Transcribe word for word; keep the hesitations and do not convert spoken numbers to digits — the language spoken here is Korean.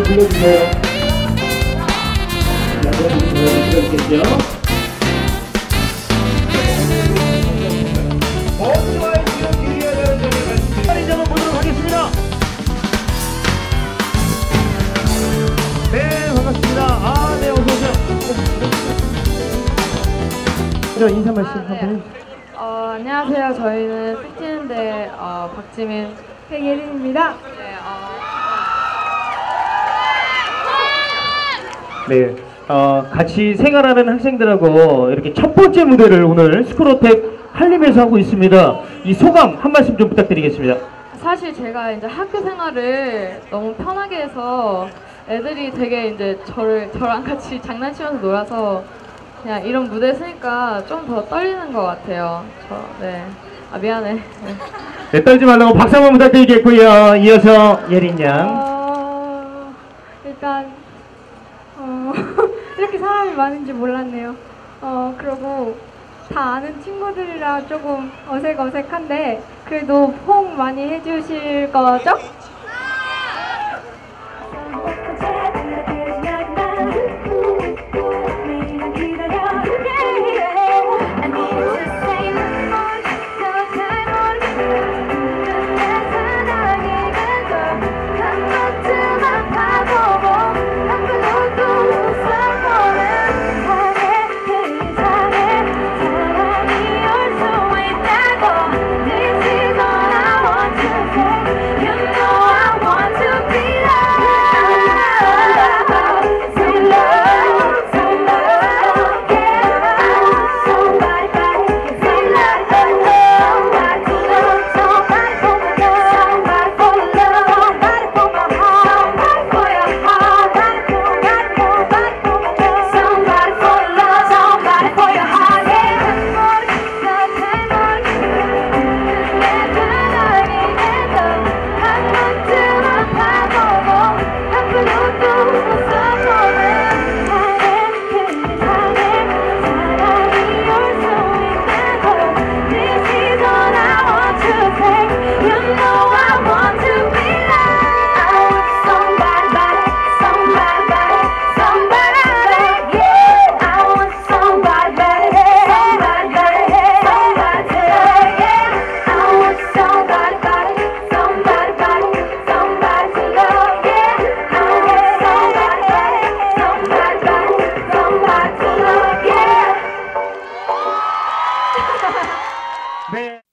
불러주세요. 자, 여러분 불러주시겠죠? 어디와의 지역 유리해야 되는 점을 빨리 잡아 보도록 하겠습니다. 네, 반갑습니다. 아, 네, 어서오세요. 네, 인사 말씀 한번 해주세요. 어, 안녕하세요. 저희는 피티엔대 어, 박지민 백예린입니다. 네, 어... 네, 어, 같이 생활하는 학생들하고 이렇게 첫 번째 무대를 오늘 스쿨어택 한림에서 하고 있습니다. 이 소감 한 말씀 좀 부탁드리겠습니다. 사실 제가 이제 학교 생활을 너무 편하게 해서 애들이 되게 이제 저를 저랑 같이 장난치면서 놀아서 그냥 이런 무대 쓰니까 좀 더 떨리는 것 같아요. 저, 네. 아, 미안해. 네. 네, 떨지 말라고 박수 한번 부탁드리겠고요. 이어서 예린 양. 어, 일단 어, 이렇게 사람이 많은지 몰랐네요. 어, 그리고 다 아는 친구들이라 조금 어색어색한데 그래도 호응 많이 해주실 거죠? 네.